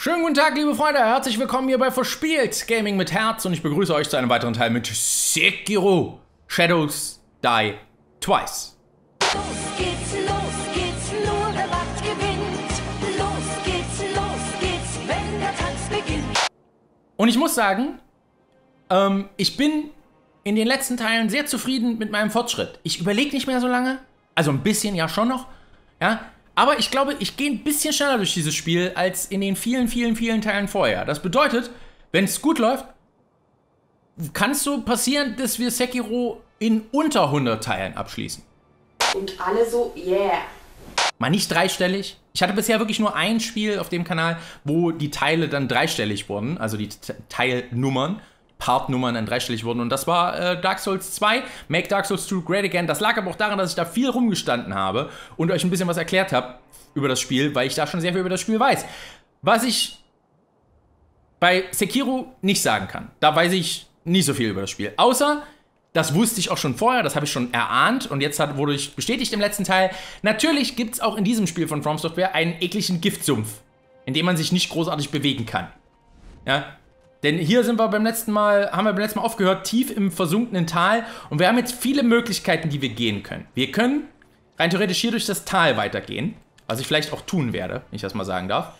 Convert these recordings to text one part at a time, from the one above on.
Schönen guten Tag, liebe Freunde, herzlich willkommen hier bei Verspielt Gaming mit Herz und ich begrüße euch zu einem weiteren Teil mit Sekiro Shadows Die Twice. Los geht's, nur wer macht gewinnt. Los geht's, wenn der Tanz beginnt. Und ich muss sagen, ich bin in den letzten Teilen sehr zufrieden mit meinem Fortschritt. Ich überlege nicht mehr so lange, also ein bisschen ja schon noch, ja. Aber ich glaube, ich gehe ein bisschen schneller durch dieses Spiel als in den vielen Teilen vorher. Das bedeutet, wenn es gut läuft, kann es so passieren, dass wir Sekiro in unter 100 Teilen abschließen. Und alle so, yeah. Mal nicht dreistellig. Ich hatte bisher wirklich nur ein Spiel auf dem Kanal, wo die Teile dann dreistellig wurden. Also die Teilnummern, Partnummern dann dreistellig wurden. Und das war Dark Souls 2, Make Dark Souls 2 Great Again. Das lag aber auch daran, dass ich da viel rumgestanden habe und euch ein bisschen was erklärt habe über das Spiel, weil ich da schon sehr viel über das Spiel weiß. Was ich bei Sekiro nicht sagen kann. Da weiß ich nicht so viel über das Spiel. Außer, das wusste ich auch schon vorher, das habe ich schon erahnt und jetzt wurde ich bestätigt im letzten Teil. Natürlich gibt es auch in diesem Spiel von From Software einen ekligen Giftsumpf, in dem man sich nicht großartig bewegen kann. Ja? Denn hier haben wir beim letzten Mal aufgehört, tief im versunkenen Tal. Und wir haben jetzt viele Möglichkeiten, die wir gehen können. Wir können rein theoretisch hier durch das Tal weitergehen. Was ich vielleicht auch tun werde, wenn ich das mal sagen darf.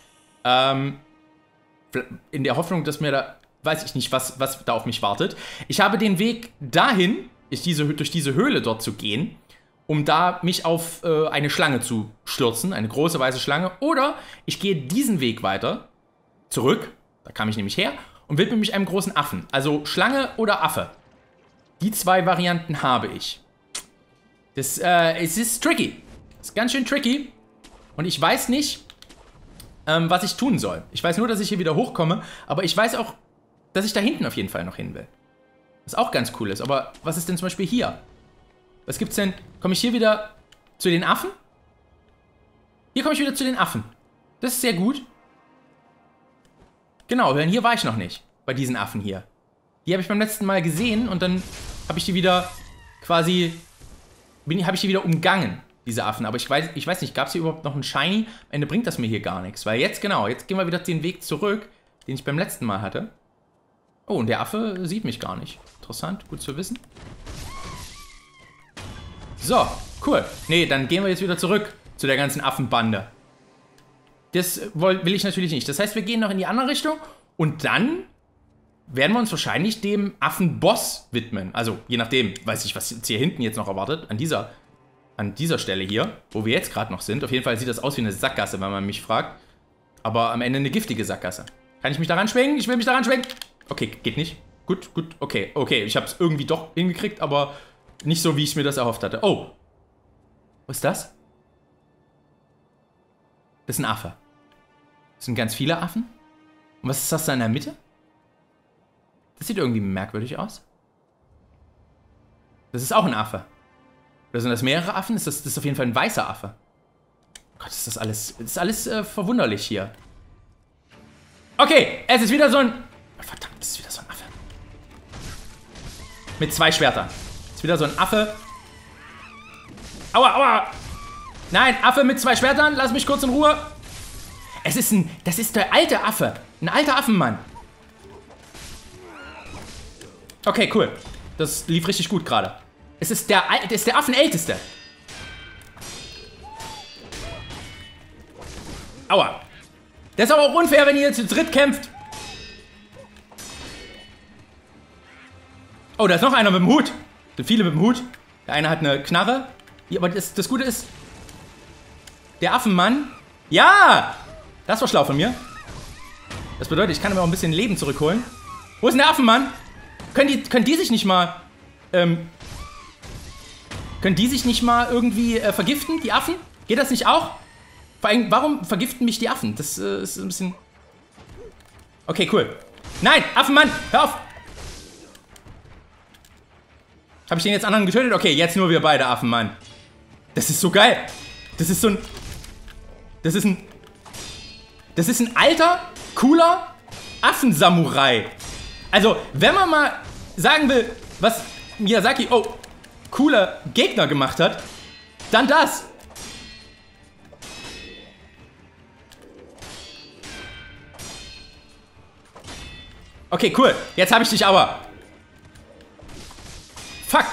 In der Hoffnung, dass mir da, weiß ich nicht, was da auf mich wartet. Ich habe den Weg dahin, durch diese Höhle dort zu gehen, um da mich auf eine Schlange zu stürzen. Eine große weiße Schlange. Oder ich gehe diesen Weg weiter, zurück, da kam ich nämlich her, und widme mich einem großen Affen. Also Schlange oder Affe. Die zwei Varianten habe ich. Es ist tricky. Es ist ganz schön tricky. Und ich weiß nicht, was ich tun soll. Ich weiß nur, dass ich hier wieder hochkomme. Aber ich weiß auch, dass ich da hinten auf jeden Fall noch hin will. Was auch ganz cool ist. Aber was ist denn zum Beispiel hier? Was gibt's denn? Komme ich hier wieder zu den Affen? Hier komme ich wieder zu den Affen. Das ist sehr gut. Genau, denn hier war ich noch nicht. Bei diesen Affen hier. Die habe ich beim letzten Mal gesehen und dann habe ich die wieder quasi... habe ich die wieder umgangen, diese Affen. Aber ich weiß nicht, gab es hier überhaupt noch einen Shiny? Am Ende bringt das mir hier gar nichts. Weil jetzt, genau, jetzt gehen wir wieder den Weg zurück, den ich beim letzten Mal hatte. Oh, und der Affe sieht mich gar nicht. Interessant, gut zu wissen. So, cool. Nee, dann gehen wir jetzt wieder zurück zu der ganzen Affenbande. Das will ich natürlich nicht. Das heißt, wir gehen noch in die andere Richtung und dann werden wir uns wahrscheinlich dem Affenboss widmen. Also, je nachdem, weiß ich, was uns hier hinten jetzt noch erwartet, an dieser Stelle hier, wo wir jetzt gerade noch sind. Auf jeden Fall sieht das aus wie eine Sackgasse, wenn man mich fragt. Aber am Ende eine giftige Sackgasse. Kann ich mich daran schwingen? Ich will mich daran schwingen. Okay, geht nicht. Gut, okay. Ich habe es irgendwie doch hingekriegt, aber nicht so, wie ich mir das erhofft hatte. Oh. Was ist das? Das ist ein Affe. Das sind ganz viele Affen. Und was ist das da in der Mitte? Das sieht irgendwie merkwürdig aus. Das ist auch ein Affe. Oder sind das mehrere Affen? Das ist auf jeden Fall ein weißer Affe. Oh Gott, ist das alles verwunderlich hier. Okay, es ist wieder so ein... Verdammt, es ist wieder so ein Affe. Mit zwei Schwertern. Es ist wieder so ein Affe. Aua! Nein, Affe mit zwei Schwertern. Lass mich kurz in Ruhe. Das ist der alte Affe. Ein alter Affenmann. Okay, cool. Das lief richtig gut gerade. Das ist der Affenälteste. Aua. Das ist aber auch unfair, wenn ihr zu dritt kämpft. Oh, da ist noch einer mit dem Hut. Da sind viele mit dem Hut. Der eine hat eine Knarre. Ja, aber das Gute ist, der Affenmann... Ja! Das war schlau von mir. Das bedeutet, ich kann mir auch ein bisschen Leben zurückholen. Wo ist denn der Affenmann? Können die sich nicht mal... können die sich nicht mal irgendwie vergiften, die Affen? Geht das nicht auch? Vor allem, warum vergiften mich die Affen? Das ist ein bisschen... Okay, cool. Nein, Affenmann, hör auf! Habe ich den jetzt anderen getötet? Okay, jetzt nur wir beide, Affenmann. Das ist so geil. Das ist ein alter, cooler Affensamurai. Also, wenn man mal sagen will, was Miyazaki, cooler Gegner gemacht hat, dann das. Okay, cool. Jetzt habe ich dich aber. Fuck.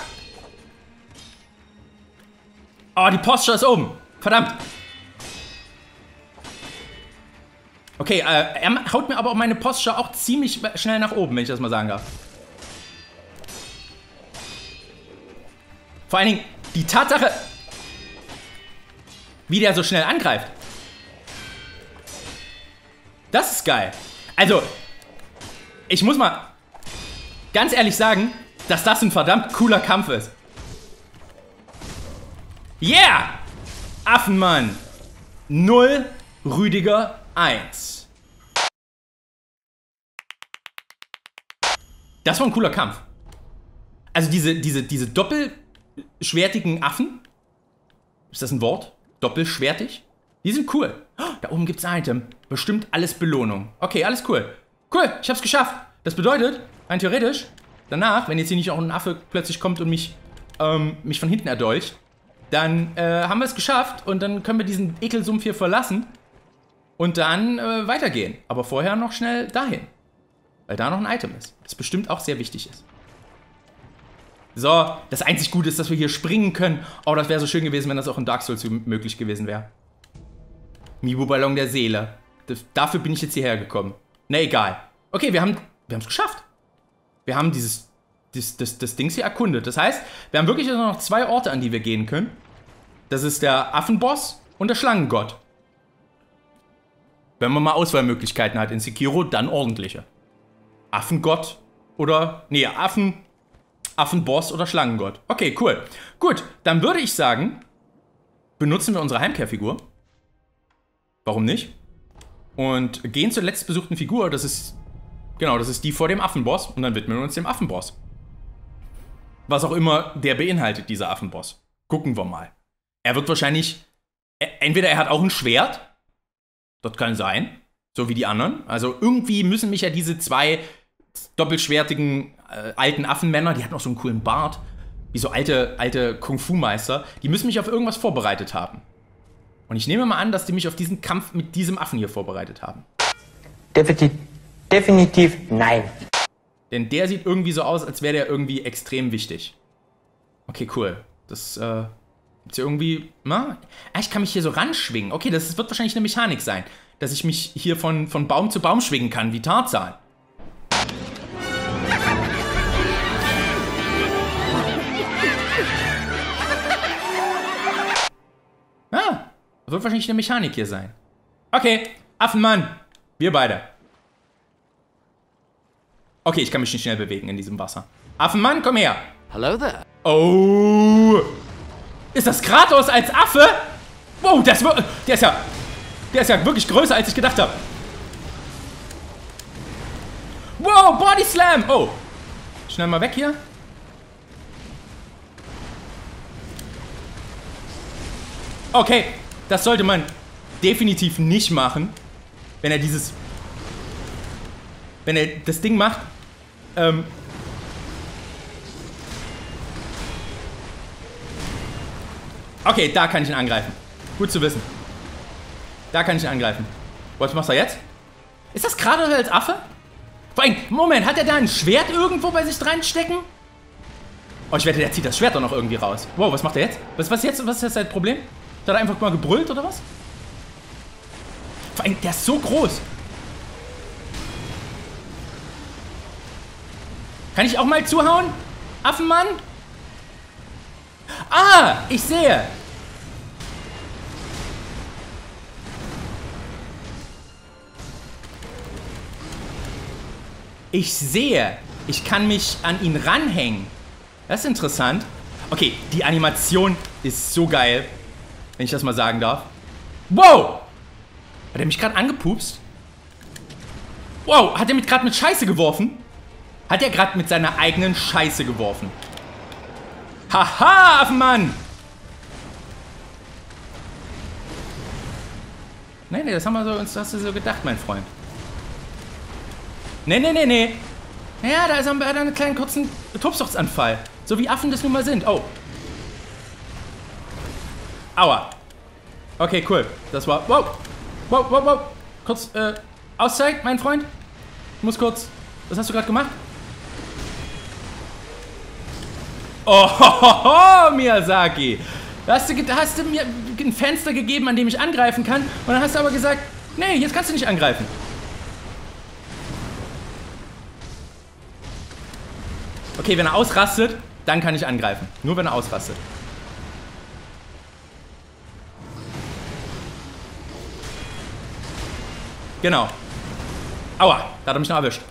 Oh, die Posture ist oben. Verdammt. Okay, er haut mir aber auch meine Posture auch ziemlich schnell nach oben, wenn ich das mal sagen darf. Vor allen Dingen die Tatsache, wie der so schnell angreift. Das ist geil. Also, ich muss mal ganz ehrlich sagen, dass das ein verdammt cooler Kampf ist. Yeah! Affenmann. 0, Rüdiger 1. Das war ein cooler Kampf. Also diese doppelschwertigen Affen. Ist das ein Wort? Doppelschwertig? Die sind cool. Oh, da oben gibt's ein Item. Bestimmt alles Belohnung. Okay, alles cool. Cool, ich hab's geschafft. Das bedeutet, rein theoretisch, danach, wenn jetzt hier nicht auch ein Affe plötzlich kommt und mich von hinten erdolcht, dann haben wir es geschafft und dann können wir diesen Ekelsumpf hier verlassen und dann weitergehen. Aber vorher noch schnell dahin. Weil da noch ein Item ist. Das bestimmt auch sehr wichtig ist. So, das einzig Gute ist, dass wir hier springen können. Oh, das wäre so schön gewesen, wenn das auch in Dark Souls möglich gewesen wäre. Miibu-Ballon der Seele. Dafür bin ich jetzt hierher gekommen. Na, egal. Okay, wir haben es geschafft. Wir haben das Dings hier erkundet. Das heißt, wir haben wirklich noch 2 Orte, an die wir gehen können. Das ist der Affenboss und der Schlangengott. Wenn man mal Auswahlmöglichkeiten hat in Sekiro, dann ordentliche. Affengott oder... Nee, Affenboss oder Schlangengott. Okay, cool. Gut, dann würde ich sagen, benutzen wir unsere Heimkehrfigur. Warum nicht? Und gehen zur letzten besuchten Figur. Das ist... Genau, das ist die vor dem Affenboss. Und dann widmen wir uns dem Affenboss. Was auch immer der beinhaltet, dieser Affenboss. Gucken wir mal. Er wird wahrscheinlich... Entweder er hat auch ein Schwert. Das kann sein. So wie die anderen. Also irgendwie müssen mich ja diese 2 doppelschwertigen alten Affenmänner, die hatten auch so einen coolen Bart, wie so alte Kung-Fu-Meister, die müssen mich auf irgendwas vorbereitet haben. Und ich nehme mal an, dass die mich auf diesen Kampf mit diesem Affen hier vorbereitet haben. Definitiv nein. Denn der sieht irgendwie so aus, als wäre der irgendwie extrem wichtig. Okay, cool. Das, gibt's hier irgendwie... Na? Ich kann mich hier so ranschwingen. Okay, das wird wahrscheinlich eine Mechanik sein. Dass ich mich hier von Baum zu Baum schwingen kann, wie Tarzan. Ah, das wird wahrscheinlich eine Mechanik hier sein. Okay, Affenmann. Wir beide. Okay, ich kann mich nicht schnell bewegen in diesem Wasser. Affenmann, komm her. Hello there. Oh. Ist das Kratos als Affe? Wow, der ist ja wirklich größer, als ich gedacht habe. Wow, Body Slam. Oh. Schnell mal weg hier. Okay, das sollte man definitiv nicht machen, wenn er das Ding macht. Okay, da kann ich ihn angreifen. Gut zu wissen. Da kann ich ihn angreifen. Was machst du jetzt? Ist das gerade als Affe? Vor allem, Moment, hat er da ein Schwert irgendwo bei sich reinstecken? Oh, ich wette, der zieht das Schwert doch noch irgendwie raus. Wow, was macht er jetzt? Was ist jetzt sein Problem? Hat er einfach mal gebrüllt oder was? Vor allem, der ist so groß. Kann ich auch mal zuhauen? Affenmann? Ah, ich sehe. Ich sehe. Ich kann mich an ihn ranhängen. Das ist interessant. Okay, die Animation ist so geil. Wenn ich das mal sagen darf. Wow! Hat er mich gerade angepupst? Wow, hat er mich gerade mit Scheiße geworfen? Hat er gerade mit seiner eigenen Scheiße geworfen? Haha, Affenmann! Nee, das haben wir so, uns hast du so gedacht, mein Freund. Nee. Ja, da haben wir einen kleinen kurzen Tobsuchtsanfall. So wie Affen das nun mal sind. Oh. Aua. Okay, cool. Das war... Wow. Kurz, Auszeit, mein Freund. Ich muss kurz Was hast du gerade gemacht? Oh, Miyazaki. Da hast du mir ein Fenster gegeben, an dem ich angreifen kann. Und dann hast du aber gesagt, nee, jetzt kannst du nicht angreifen. Okay, wenn er ausrastet, dann kann ich angreifen. Nur wenn er ausrastet. Genau. Aua, da hat er mich noch erwischt.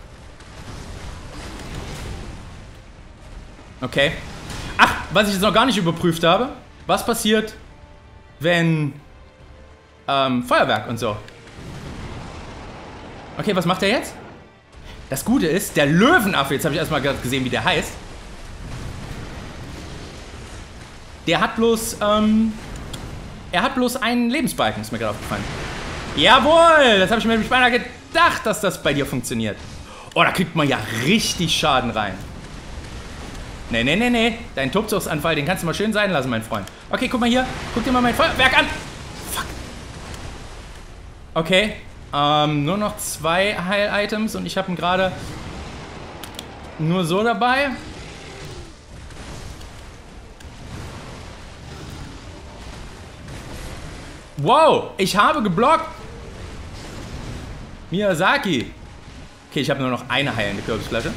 Okay. Ach, was ich jetzt noch gar nicht überprüft habe. Was passiert, wenn Feuerwerk und so. Okay, was macht er jetzt? Das Gute ist, der Löwenaffe, jetzt habe ich erstmal gesehen, wie der heißt. Der hat bloß, er hat bloß einen Lebensbalken, ist mir gerade aufgefallen. Jawohl, das habe ich mir nämlich beinahe gedacht, dass das bei dir funktioniert. Oh, da kriegt man ja richtig Schaden rein. Nee, nee, nee, nee. Dein Tobsuchtsanfall, den kannst du mal schön sein lassen, mein Freund. Okay, guck mal hier. Guck dir mal mein Feuerwerk an. Fuck. Okay. Nur noch 2 Heil-Items und ich habe ihn gerade nur so dabei. Wow, ich habe geblockt. Miyazaki. Okay, ich habe nur noch eine heilende Kürbisflasche.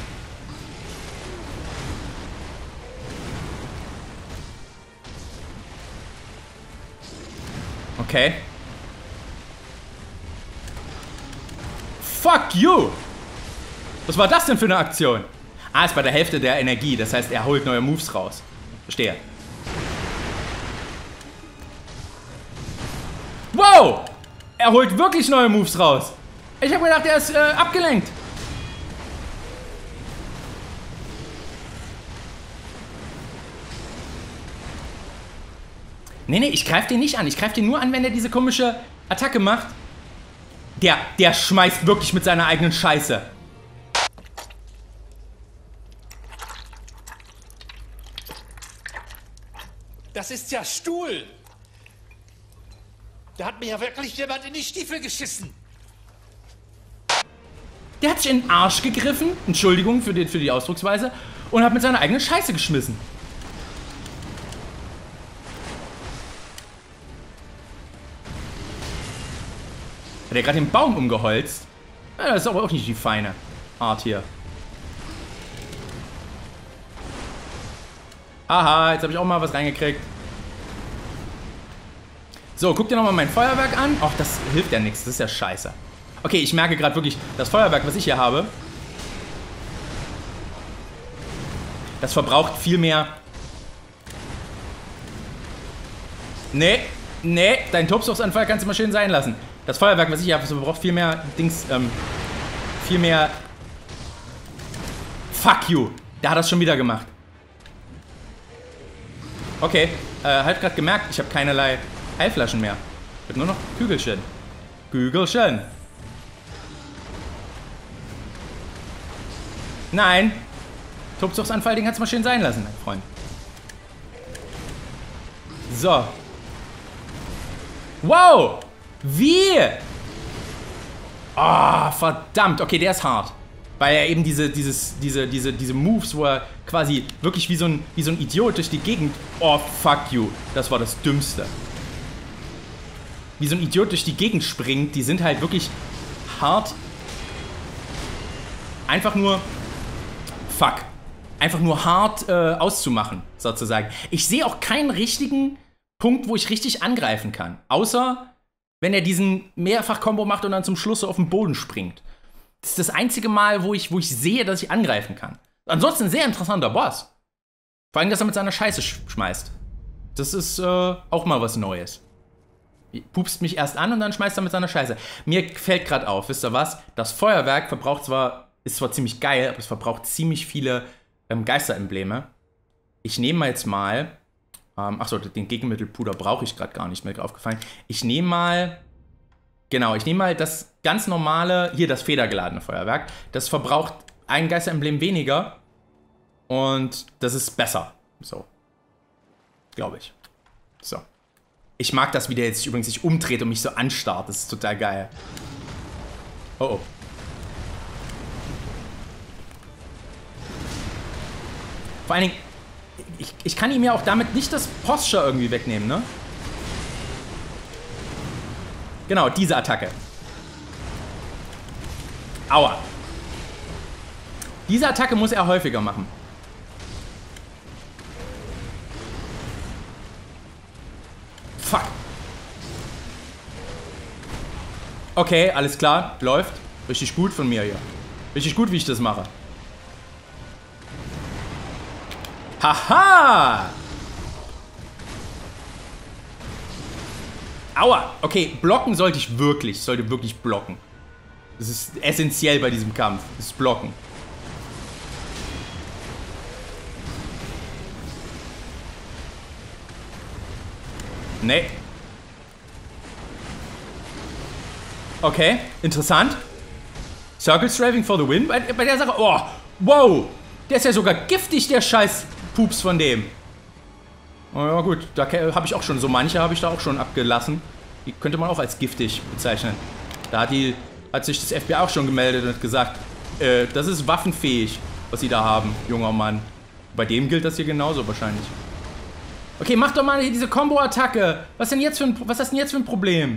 Okay. Fuck you! Was war das denn für eine Aktion? Ah, ist bei der Hälfte der Energie. Das heißt, er holt neue Moves raus. Verstehe. Wow! Er holt wirklich neue Moves raus. Ich habe gedacht, er ist abgelenkt. Nee, nee, ich greife den nicht an. Ich greife den nur an, wenn er diese komische Attacke macht. Der schmeißt wirklich mit seiner eigenen Scheiße. Das ist ja Stuhl. Da hat mir ja wirklich jemand in die Stiefel geschissen. Der hat sich in den Arsch gegriffen, Entschuldigung für die Ausdrucksweise, und hat mit seiner eigenen Scheiße geschmissen. Hat er gerade den Baum umgeholzt? Ja, das ist aber auch nicht die feine Art hier. Aha, jetzt habe ich auch mal was reingekriegt. So, guck dir nochmal mein Feuerwerk an. Ach, das hilft ja nichts, das ist ja scheiße. Okay, ich merke gerade wirklich, das Feuerwerk, was ich hier habe, das verbraucht viel mehr. Nee, nee, deinen Tobsuchtsanfall kannst du mal schön sein lassen. Das Feuerwerk, was ich hier habe, das verbraucht viel mehr Dings, viel mehr. Fuck you. Der hat das schon wieder gemacht. Okay, halt gerade gemerkt, ich habe keinerlei Heilflaschen mehr. Ich habe nur noch Kügelchen. Kügelchen. Nein. Tobsuchtsanfall, den kannst du mal schön sein lassen, mein Freund. So. Wow. Wie? Ah, verdammt. Okay, der ist hart. Weil er eben diese Moves, wo er quasi wirklich wie so ein Idiot durch die Gegend... Oh, fuck you. Das war das Dümmste. Wie so ein Idiot durch die Gegend springt, die sind halt wirklich hart. Einfach nur... Fuck. Einfach nur hart auszumachen, sozusagen. Ich sehe auch keinen richtigen Punkt, wo ich richtig angreifen kann. Außer... wenn er diesen Mehrfach-Kombo macht und dann zum Schluss so auf den Boden springt. Das ist das einzige Mal, wo ich sehe, dass ich angreifen kann. Ansonsten ein sehr interessanter Boss. Vor allem, dass er mit seiner Scheiße schmeißt. Das ist auch mal was Neues. Pupst mich erst an und dann schmeißt er mit seiner Scheiße. Mir fällt gerade auf, wisst ihr was? Das Feuerwerk ist zwar ziemlich geil, aber es verbraucht ziemlich viele Geisterembleme. Ich nehme jetzt mal... achso, den Gegenmittelpuder brauche ich gerade gar nicht, mir aufgefallen. Ich nehme mal... Genau, ich nehme mal das ganz normale... Hier, das federgeladene Feuerwerk. Das verbraucht ein Geisteremblem weniger. Und das ist besser. So. Glaube ich. So. Ich mag das, wie der jetzt übrigens sich umdreht und mich so anstarrt. Das ist total geil. Oh, oh. Vor allen Dingen, ich kann ihm ja auch damit nicht das Posture irgendwie wegnehmen, ne? Genau, diese Attacke. Aua. Diese Attacke muss er häufiger machen. Fuck. Okay, alles klar. Läuft. Richtig gut von mir hier. Richtig gut, wie ich das mache. Haha! Aua! Okay, blocken sollte ich wirklich. Ich sollte wirklich blocken. Das ist essentiell bei diesem Kampf. Das Blocken. Nee. Okay, interessant. Circle Strafing for the win. Bei der Sache. Oh, wow! Der ist ja sogar giftig, der scheiß Pups von dem. Oh ja gut, da habe ich auch schon so manche, habe ich da auch schon abgelassen. Die könnte man auch als giftig bezeichnen. Da hat sich das FBI auch schon gemeldet und gesagt, das ist waffenfähig, was sie da haben, junger Mann. Bei dem gilt das hier genauso wahrscheinlich. Okay, mach doch mal hier diese Combo-Attacke. Was ist denn jetzt für ein Problem?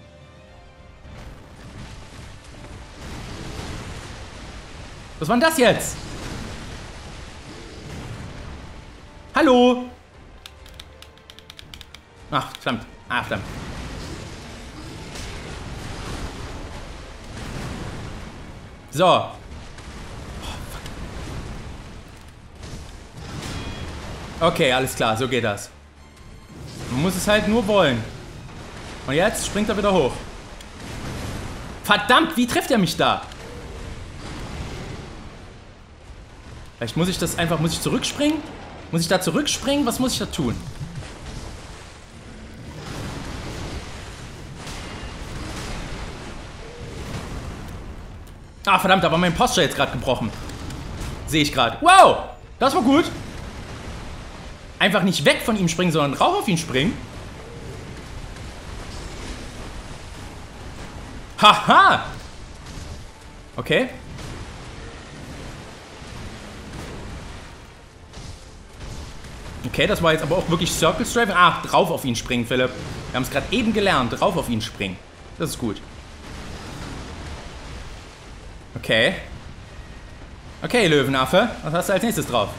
Was war denn das jetzt? Hallo? Ach, verdammt. Ah, verdammt. So. Oh, okay, alles klar, so geht das. Man muss es halt nur wollen. Und jetzt springt er wieder hoch. Verdammt, wie trifft er mich da? Vielleicht muss ich das einfach, muss ich zurückspringen? Muss ich da zurückspringen? Was muss ich da tun? Ah, verdammt, da war mein Posture jetzt gerade gebrochen. Sehe ich gerade. Wow, das war gut. Einfach nicht weg von ihm springen, sondern rauf auf ihn springen. Haha. Okay. Okay, das war jetzt aber auch wirklich Circle Strafing. Ah, drauf auf ihn springen, Philipp. Wir haben es gerade eben gelernt. Drauf auf ihn springen. Das ist gut. Okay. Okay, Löwenaffe. Was hast du als nächstes drauf?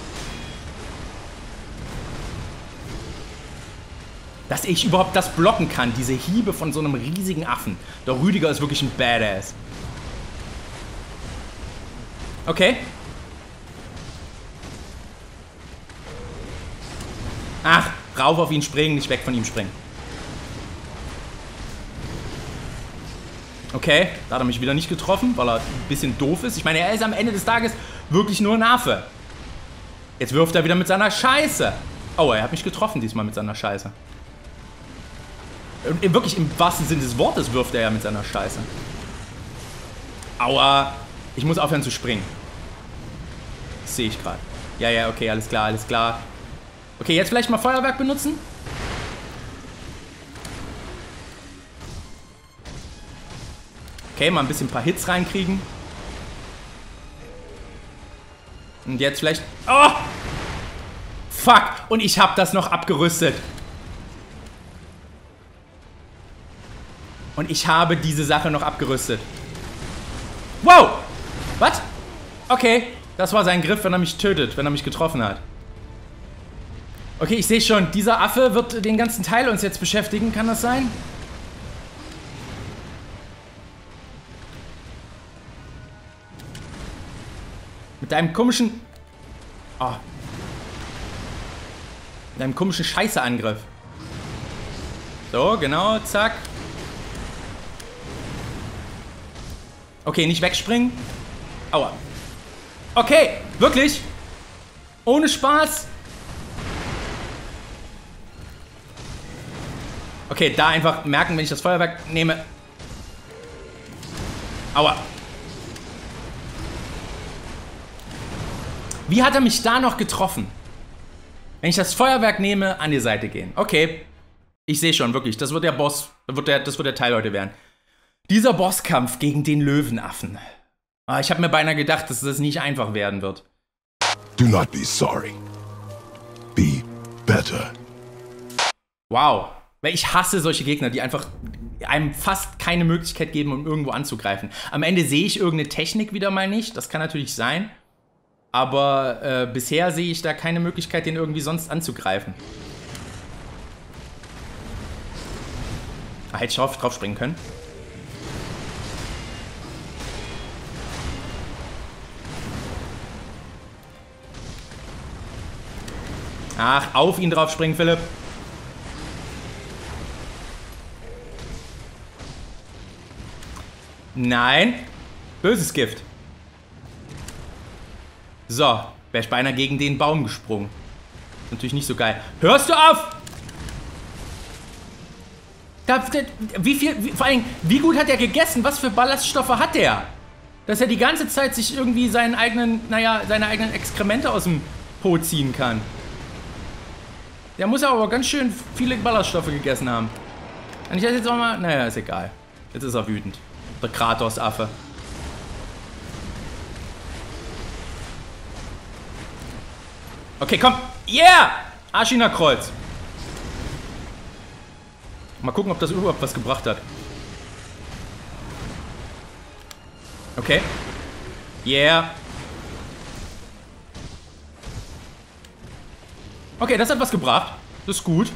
Dass ich überhaupt das blocken kann. Diese Hiebe von so einem riesigen Affen. Der Rüdiger ist wirklich ein Badass. Okay. Ach, rauf auf ihn springen, nicht weg von ihm springen. Okay, da hat er mich wieder nicht getroffen, weil er ein bisschen doof ist. Ich meine, er ist am Ende des Tages wirklich nur ein Affe. Jetzt wirft er wieder mit seiner Scheiße. Oh, er hat mich getroffen diesmal mit seiner Scheiße. Und wirklich im wahrsten Sinne des Wortes wirft er ja mit seiner Scheiße. Aua. Ich muss aufhören zu springen. Das sehe ich gerade. Ja, ja, okay, alles klar, alles klar. Okay, jetzt vielleicht mal Feuerwerk benutzen. Okay, mal ein bisschen ein paar Hits reinkriegen. Und jetzt vielleicht... Oh! Fuck! Und ich habe das noch abgerüstet. Und ich habe diese Sache noch abgerüstet. Wow! Was? Okay, das war sein Griff, wenn er mich tötet, wenn er mich getroffen hat. Okay, ich sehe schon, dieser Affe wird den ganzen Teil uns jetzt beschäftigen. Kann das sein? Mit deinem komischen... Oh. Mit deinem komischen Scheiße-Angriff. So, genau, zack. Okay, nicht wegspringen. Aua. Okay, wirklich? Ohne Spaß? Okay, da einfach merken, wenn ich das Feuerwerk nehme. Aua. Wie hat er mich da noch getroffen? Wenn ich das Feuerwerk nehme, an die Seite gehen. Okay. Ich sehe schon, wirklich. Das wird der Boss. Das wird der Teil heute werden. Dieser Bosskampf gegen den Löwenaffen. Ich habe mir beinahe gedacht, dass das nicht einfach werden wird. Do not be sorry. Be better. Wow. Weil ich hasse solche Gegner, die einfach einem fast keine Möglichkeit geben, um irgendwo anzugreifen. Am Ende sehe ich irgendeine Technik wieder mal nicht. Das kann natürlich sein. Aber bisher sehe ich da keine Möglichkeit, den irgendwie sonst anzugreifen. Ah, hätte ich drauf springen können. Ach, auf ihn drauf springen, Philipp. Nein. Böses Gift. So, wäre ich beinahe gegen den Baum gesprungen. Natürlich nicht so geil. Hörst du auf? Vor allem, wie gut hat er gegessen? Was für Ballaststoffe hat der? Dass er die ganze Zeit sich irgendwie seine eigenen Exkremente aus dem Po ziehen kann. Der muss aber ganz schön viele Ballaststoffe gegessen haben. Kann ich das jetzt auch mal... Naja, ist egal. Jetzt ist er wütend. Der Kratos-Affe. Okay, komm. Yeah! Ashina-Kreuz. Mal gucken, ob das überhaupt was gebracht hat. Okay. Yeah. Okay, das hat was gebracht. Das ist gut.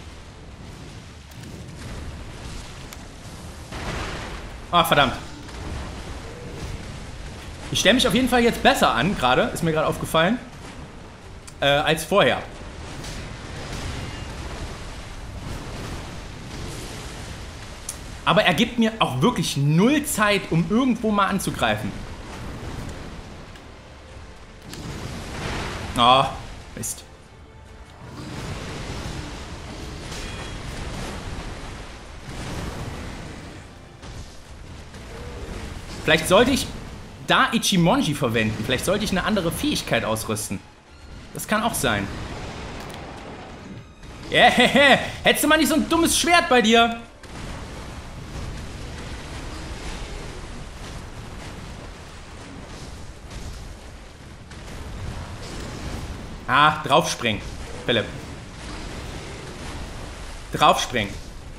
Ah, verdammt. Ich stelle mich auf jeden Fall jetzt besser an, gerade. Ist mir gerade aufgefallen. Als vorher. Aber er gibt mir auch wirklich null Zeit, um irgendwo mal anzugreifen. Oh, Mist. Vielleicht sollte ich da Ichimonji verwenden. Vielleicht sollte ich eine andere Fähigkeit ausrüsten. Das kann auch sein. Yeah, hättest du mal nicht so ein dummes Schwert bei dir? Ah, draufspringen, Philipp. Draufspringen.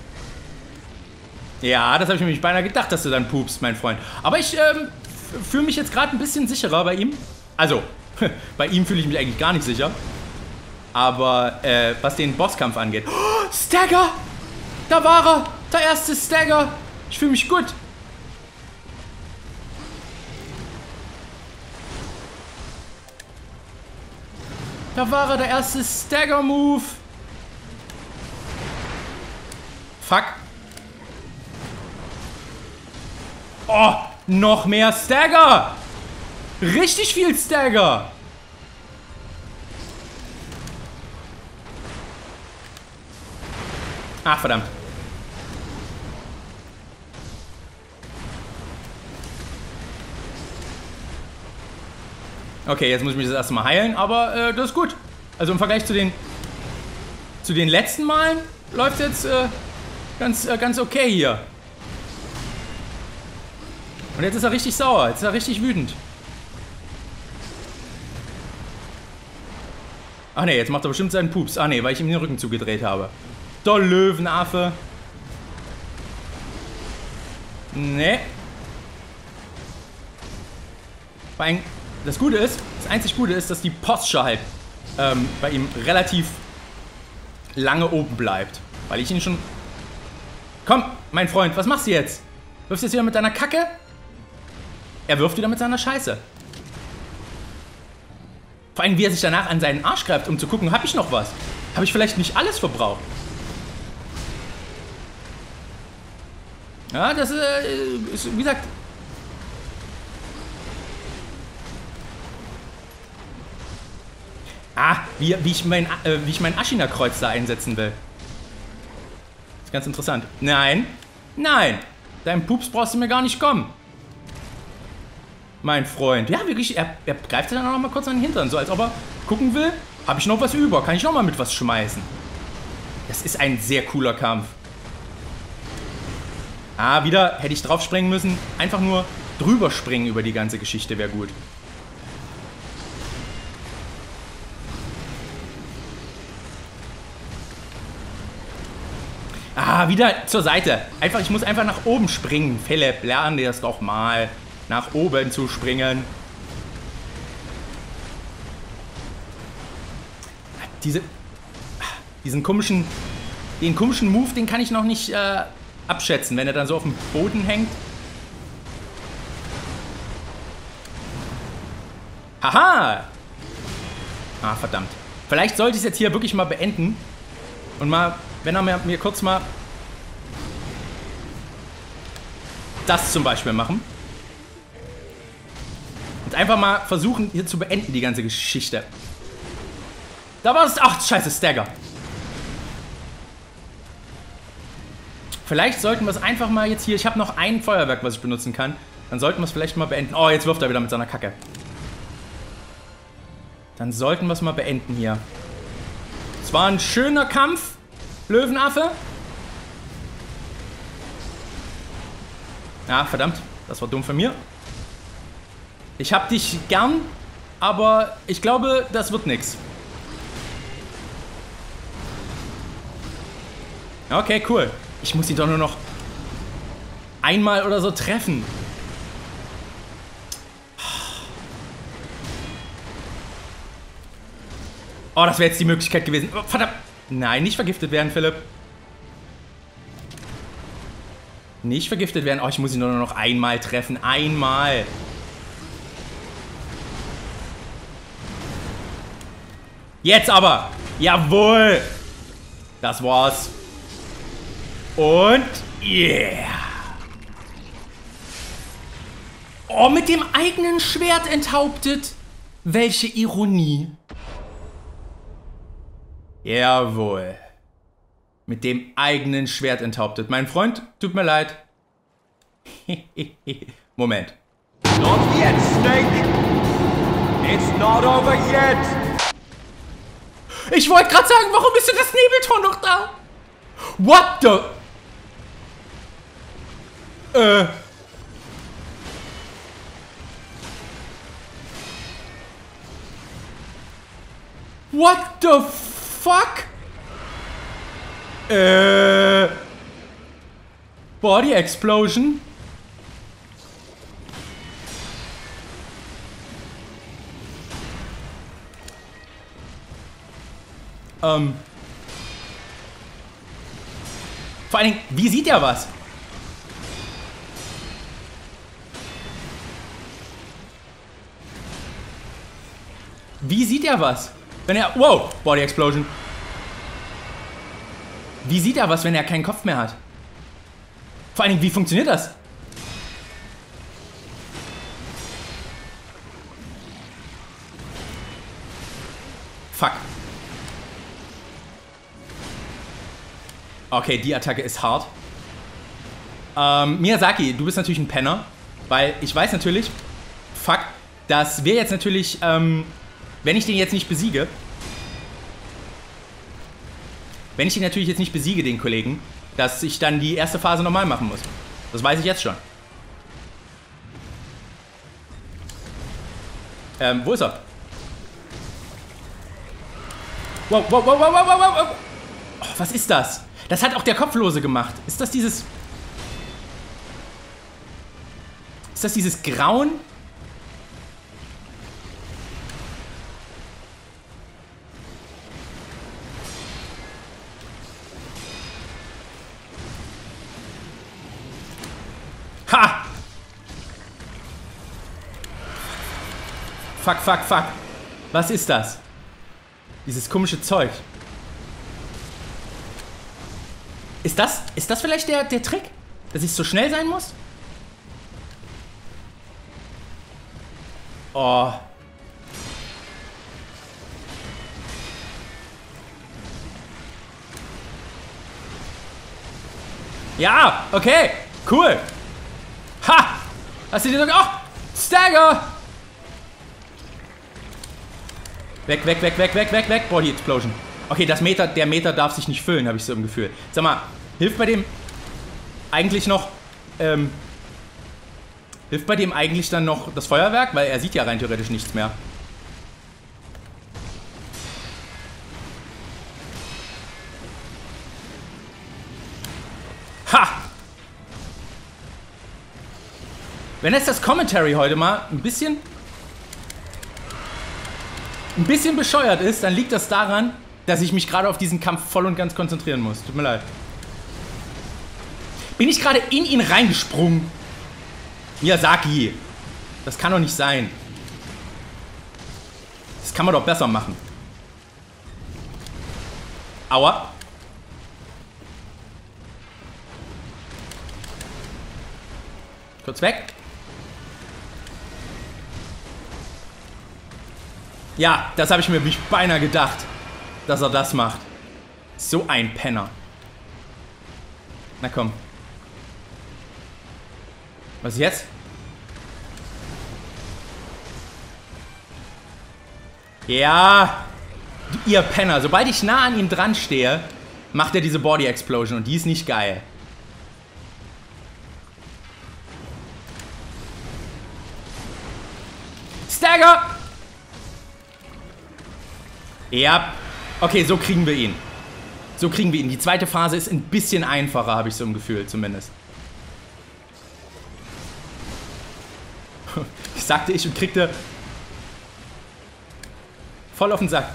Ja, das habe ich mir nämlich beinahe gedacht, dass du dann pupst, mein Freund. Aber ich fühle mich jetzt gerade ein bisschen sicherer bei ihm. Also, bei ihm fühle ich mich eigentlich gar nicht sicher. Aber was den Bosskampf angeht. Oh, Stagger! Da war er! Der erste Stagger! Ich fühle mich gut. Da war er, der erste Stagger-Move. Fuck. Oh, noch mehr Stagger. Richtig viel Stagger. Ach, verdammt. Okay, jetzt muss ich mich das erste Mal heilen, aber das ist gut. Also im Vergleich zu den letzten Malen läuft es jetzt ganz okay hier. Und jetzt ist er richtig sauer, jetzt ist er richtig wütend. Ach ne, jetzt macht er bestimmt seinen Pups. Ach ne, weil ich ihm den Rücken zugedreht habe. Der Löwenaffe. Ne. Vor allem, das einzig Gute ist, dass die Posture halt bei ihm relativ lange oben bleibt. Weil ich ihn schon... Komm, mein Freund, was machst du jetzt? Wirfst du jetzt wieder mit deiner Kacke? Er wirft wieder mit seiner Scheiße. Vor allem, wie er sich danach an seinen Arsch greift, um zu gucken, habe ich noch was? Habe ich vielleicht nicht alles verbraucht? Ja, das ist, wie gesagt... Ah, wie ich mein Ashina-Kreuz da einsetzen will. Ist ganz interessant. Nein, nein. Dein Pups brauchst du mir gar nicht kommen. Mein Freund. Ja, wirklich, er greift dann noch mal kurz an den Hintern. So, als ob er gucken will, habe ich noch was über. Kann ich noch mal mit was schmeißen? Das ist ein sehr cooler Kampf. Ah, wieder hätte ich drauf springen müssen. Einfach nur drüber springen über die ganze Geschichte wäre gut. Ah, wieder zur Seite. Einfach, ich muss einfach nach oben springen. Philipp, lern dir das doch mal. Nach oben zu springen. Den komischen Move, den kann ich noch nicht abschätzen, wenn er dann so auf dem Boden hängt. Haha! Ah, verdammt. Vielleicht sollte ich es jetzt hier wirklich mal beenden. Und mal, wenn er mir kurz mal das zum Beispiel machen. Und einfach mal versuchen, hier zu beenden, die ganze Geschichte. Da war es. Ach, scheiße, Stagger. Vielleicht sollten wir es einfach mal jetzt hier. Ich habe noch ein Feuerwerk, was ich benutzen kann. Dann sollten wir es vielleicht mal beenden. Oh, jetzt wirft er wieder mit seiner Kacke. Dann sollten wir es mal beenden hier. Es war ein schöner Kampf, Löwenaffe. Ja, verdammt. Das war dumm von mir. Ich hab dich gern, aber ich glaube, das wird nix. Okay, cool. Ich muss ihn doch nur noch einmal oder so treffen. Oh, das wäre jetzt die Möglichkeit gewesen. Oh, verdammt. Nein, nicht vergiftet werden, Philipp. Nicht vergiftet werden. Oh, ich muss ihn nur noch einmal treffen. Einmal. Jetzt aber. Jawohl. Das war's. Und yeah. Oh, mit dem eigenen Schwert enthauptet. Welche Ironie. Jawohl. Mit dem eigenen Schwert enthauptet. Mein Freund, tut mir leid. Moment. Not yet, Snake. It's not over yet. Ich wollte gerade sagen, warum ist denn das Nebeltor noch da? What the... What the fuck? Body Explosion? Vor allen Dingen, wie sieht er was? Wie sieht er was? Wenn er... Wow, Body Explosion. Wie sieht er was, wenn er keinen Kopf mehr hat? Vor allen Dingen, wie funktioniert das? Fuck. Okay, die Attacke ist hart. Miyazaki, du bist natürlich ein Penner. Weil ich weiß natürlich... Fuck. Das wäre jetzt natürlich... wenn ich den jetzt nicht besiege... Wenn ich ihn natürlich jetzt nicht besiege, den Kollegen, dass ich dann die erste Phase normal machen muss. Das weiß ich jetzt schon. Wo ist er? Wow, wow, wow, wow, wow, wow, wow. Oh, was ist das? Das hat auch der Kopflose gemacht. Ist das dieses... Ist das dieses Grauen? Ha! Fuck, fuck, fuck. Was ist das? Dieses komische Zeug. Ist das vielleicht der Trick? Dass ich so schnell sein muss? Oh. Ja, okay, cool. Ha! Hast du dir so... Oh! Stagger! Weg, weg, weg, weg, weg, weg, weg. Body Explosion. Okay, der Meter darf sich nicht füllen, habe ich so im Gefühl. Sag mal, hilft bei dem eigentlich noch... hilft bei dem eigentlich dann noch das Feuerwerk? Weil er sieht ja rein theoretisch nichts mehr. Wenn jetzt das Commentary heute mal ein bisschen bescheuert ist, dann liegt das daran, dass ich mich gerade auf diesen Kampf voll und ganz konzentrieren muss. Tut mir leid. Bin ich gerade in ihn reingesprungen? Miyazaki. Das kann doch nicht sein. Das kann man doch besser machen. Aua. Kurz weg. Ja, das habe ich mir beinahe gedacht, dass er das macht. So ein Penner. Na komm. Was jetzt? Ja. Ihr Penner. Sobald ich nah an ihm dran stehe, macht er diese Body Explosion und die ist nicht geil. Stagger! Ja. Okay, so kriegen wir ihn. So kriegen wir ihn. Die zweite Phase ist ein bisschen einfacher, habe ich so im Gefühl zumindest. Sagte ich und kriegte voll auf den Sack.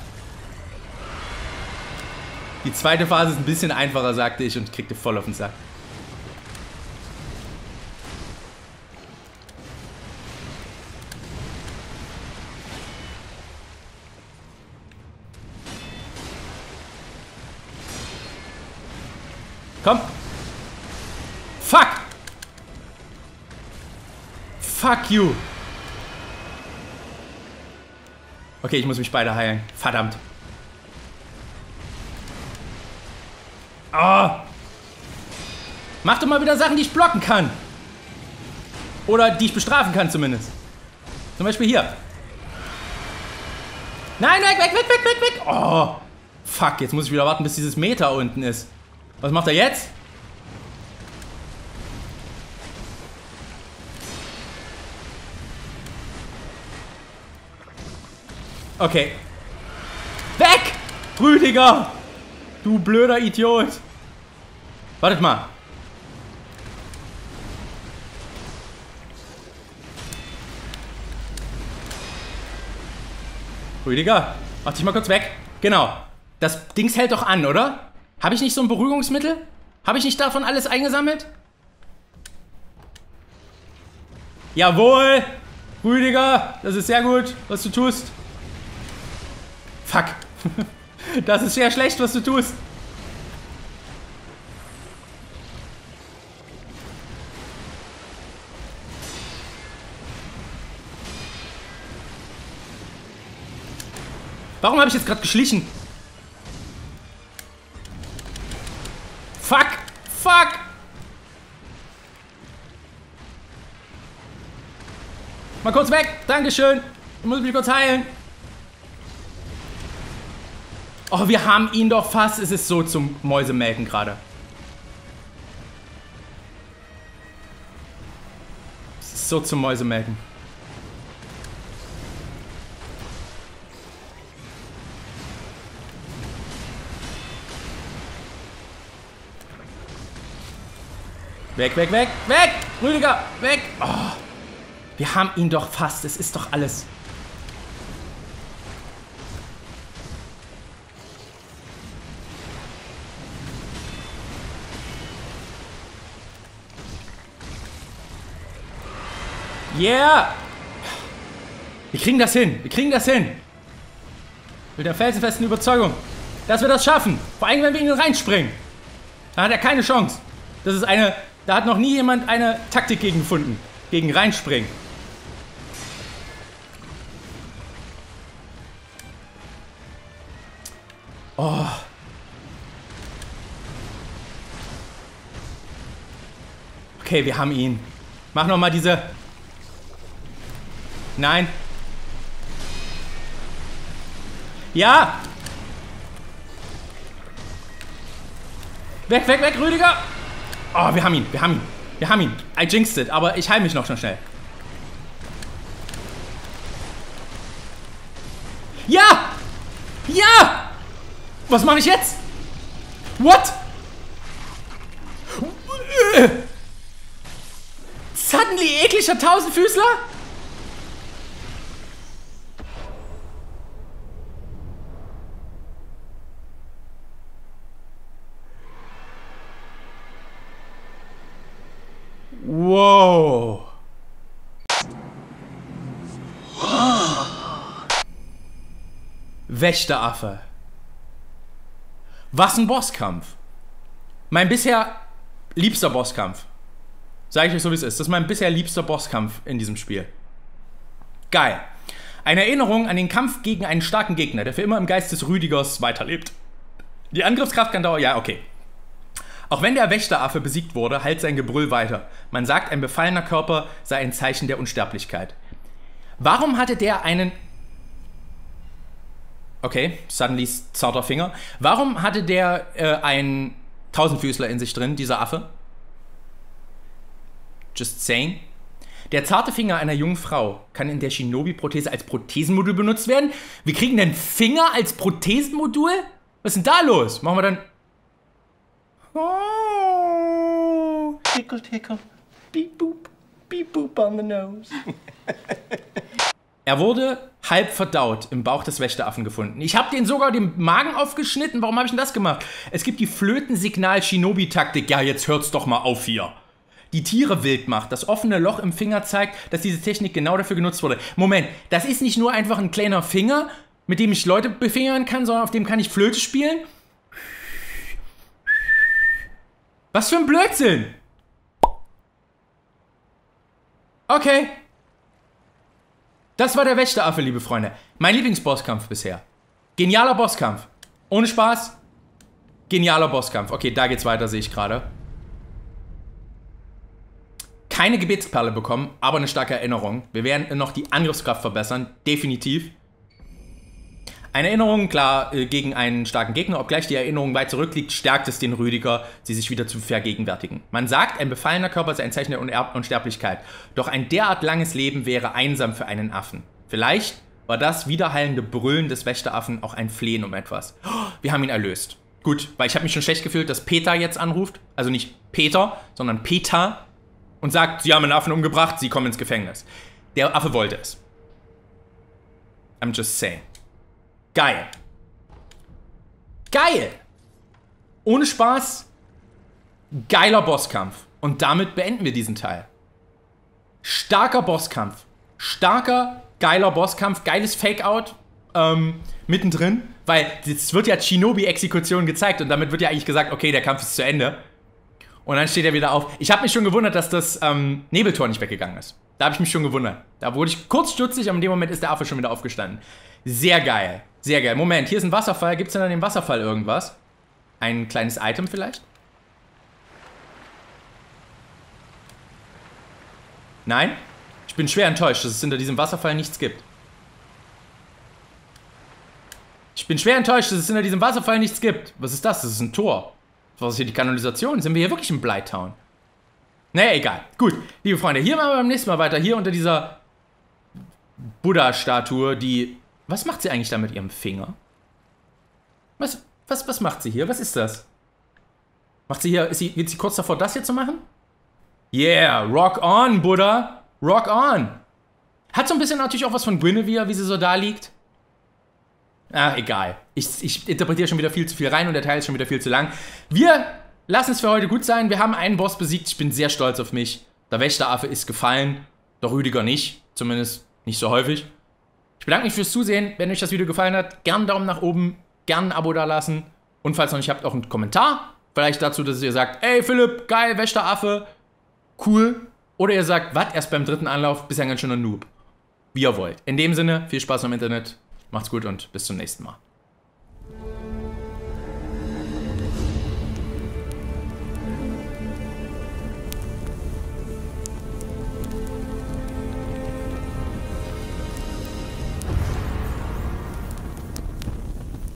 Die zweite Phase ist ein bisschen einfacher, sagte ich und kriegte voll auf den Sack. Komm. Fuck. Fuck you. Okay, ich muss mich beide heilen. Verdammt. Oh. Mach doch mal wieder Sachen, die ich blocken kann. Oder die ich bestrafen kann zumindest. Zum Beispiel hier. Nein, weg. Oh. Fuck, jetzt muss ich wieder warten, bis dieses Meter unten ist. Was macht er jetzt? Okay. Weg! Rüdiger! Du blöder Idiot! Wartet mal. Rüdiger, mach dich mal kurz weg. Genau. Das Dings hält doch an, oder? Habe ich nicht so ein Beruhigungsmittel? Habe ich nicht davon alles eingesammelt? Jawohl! Rüdiger, das ist sehr gut, was du tust. Fuck. Das ist sehr schlecht, was du tust. Warum habe ich jetzt gerade geschlichen? Fuck! Fuck! Mal kurz weg! Dankeschön! Ich muss mich kurz heilen. Oh, wir haben ihn doch fast. Es ist so zum Mäusemelken gerade. Es ist so zum Mäusemelken. Weg, weg, weg, weg! Rüdiger, weg! Oh, wir haben ihn doch fast. Es ist doch alles. Yeah! Wir kriegen das hin. Wir kriegen das hin. Mit der felsenfesten Überzeugung, dass wir das schaffen. Vor allem, wenn wir in ihn reinspringen. Da hat er keine Chance. Das ist eine... Da hat noch nie jemand eine Taktik gegen gefunden. Gegen reinspringen. Oh. Okay, wir haben ihn. Mach noch mal diese... Nein. Ja! Weg, weg, weg, Rüdiger! Oh, wir haben ihn, wir haben ihn, wir haben ihn. I jinxed it, aber ich heile mich noch schnell. Ja! Ja! Was mache ich jetzt? What? Zack! ein ekliger Tausendfüßler? Wow. Wächteraffe. Was ein Bosskampf. Mein bisher liebster Bosskampf. Sag ich euch so, wie es ist. Das ist mein bisher liebster Bosskampf in diesem Spiel. Geil. Eine Erinnerung an den Kampf gegen einen starken Gegner, der für immer im Geist des Rüdigers weiterlebt. Die Angriffskraft kann dauern... Ja, okay. Auch wenn der Wächteraffe besiegt wurde, hallt sein Gebrüll weiter. Man sagt, ein befallener Körper sei ein Zeichen der Unsterblichkeit. Warum hatte der einen... Okay, Suddenly's zarter Finger. Warum hatte der einen Tausendfüßler in sich drin, dieser Affe? Just saying. Der zarte Finger einer jungen Frau kann in der Shinobi-Prothese als Prothesenmodul benutzt werden. Wir kriegen den Finger als Prothesenmodul? Was ist denn da los? Machen wir dann... Oh, tickle, tickle, beep boop on the nose. Er wurde halb verdaut im Bauch des Wächteraffen gefunden. Ich habe den sogar den Magen aufgeschnitten. Warum habe ich denn das gemacht? Es gibt die Flötensignal-Shinobi-Taktik. Ja, jetzt hört's doch mal auf hier. Die Tiere wild macht. Das offene Loch im Finger zeigt, dass diese Technik genau dafür genutzt wurde. Moment, das ist nicht nur einfach ein kleiner Finger, mit dem ich Leute befingern kann, sondern auf dem kann ich Flöte spielen? Was für ein Blödsinn! Okay. Das war der Wächteraffe, liebe Freunde. Mein Lieblingsbosskampf bisher. Genialer Bosskampf. Ohne Spaß. Genialer Bosskampf. Okay, da geht's weiter, sehe ich gerade. Keine Gebetsperle bekommen, aber eine starke Erinnerung. Wir werden noch die Angriffskraft verbessern. Definitiv. Eine Erinnerung, klar, gegen einen starken Gegner, obgleich die Erinnerung weit zurückliegt, stärkt es den Rüdiger, sie sich wieder zu vergegenwärtigen. Man sagt, ein befallener Körper sei ein Zeichen der Unsterblichkeit. Doch ein derart langes Leben wäre einsam für einen Affen. Vielleicht war das widerhallende Brüllen des Wächteraffen auch ein Flehen um etwas. Wir haben ihn erlöst. Gut, weil ich habe mich schon schlecht gefühlt, dass Peter jetzt anruft. Also nicht Peter, sondern Peter. Und sagt, sie haben einen Affen umgebracht, sie kommen ins Gefängnis. Der Affe wollte es. I'm just saying. Geil. Geil. Ohne Spaß. Geiler Bosskampf. Und damit beenden wir diesen Teil. Starker Bosskampf. Starker, geiler Bosskampf. Geiles Fake-Out mittendrin. Weil es wird ja Shinobi-Exekution gezeigt. Und damit wird ja eigentlich gesagt, okay, der Kampf ist zu Ende. Und dann steht er wieder auf. Ich habe mich schon gewundert, dass das Nebeltor nicht weggegangen ist. Da habe ich mich schon gewundert. Da wurde ich kurz stutzig, aber in dem Moment ist der Affe schon wieder aufgestanden. Sehr geil. Sehr geil. Moment, hier ist ein Wasserfall. Gibt es denn an dem Wasserfall irgendwas? Ein kleines Item vielleicht? Nein? Ich bin schwer enttäuscht, dass es hinter diesem Wasserfall nichts gibt. Ich bin schwer enttäuscht, dass es hinter diesem Wasserfall nichts gibt. Was ist das? Das ist ein Tor. Was ist hier die Kanalisation? Sind wir hier wirklich im Blighttown? Naja, egal. Gut, liebe Freunde, hier machen wir beim nächsten Mal weiter. Hier unter dieser Buddha-Statue, die... Was macht sie eigentlich da mit ihrem Finger? Was macht sie hier? Was ist das? Macht sie hier... Geht sie kurz davor, das hier zu machen? Yeah, rock on, Buddha. Rock on. Hat so ein bisschen natürlich auch was von Guinevere, wie sie so da liegt. Ach, egal. Ich interpretiere schon wieder viel zu viel rein und der Teil ist schon wieder viel zu lang. Wir lassen es für heute gut sein. Wir haben einen Boss besiegt. Ich bin sehr stolz auf mich. Der Wächteraffe ist gefallen. Der Rüdiger nicht. Zumindest nicht so häufig. Ich bedanke mich fürs Zusehen. Wenn euch das Video gefallen hat, gerne einen Daumen nach oben. Gerne ein Abo da lassen. Und falls noch nicht habt, auch einen Kommentar. Vielleicht dazu, dass ihr sagt, ey Philipp, geil, Wächteraffe. Cool. Oder ihr sagt, was, erst beim dritten Anlauf, bist ja ein ganz schöner Noob. Wie ihr wollt. In dem Sinne, viel Spaß noch im Internet. Macht's gut und bis zum nächsten Mal.